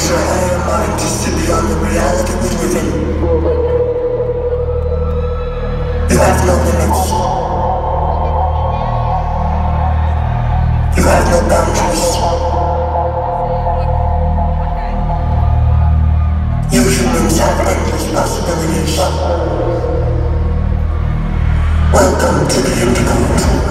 your higher mind to see beyond the reality we live in. You have no limits. You have no boundaries. You humans have endless possibilities. Welcome to the Indigo.